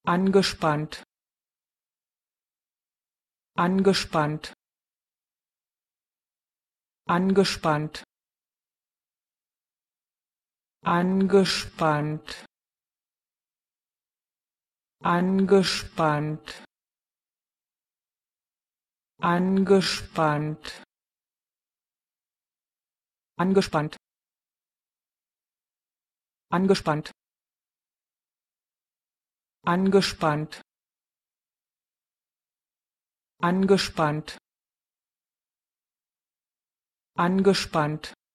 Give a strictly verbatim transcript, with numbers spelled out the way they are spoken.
angespannt, angespannt, angespannt, angespannt, angespannt, angespannt, angespannt, angespannt, angespannt, angespannt, angespannt,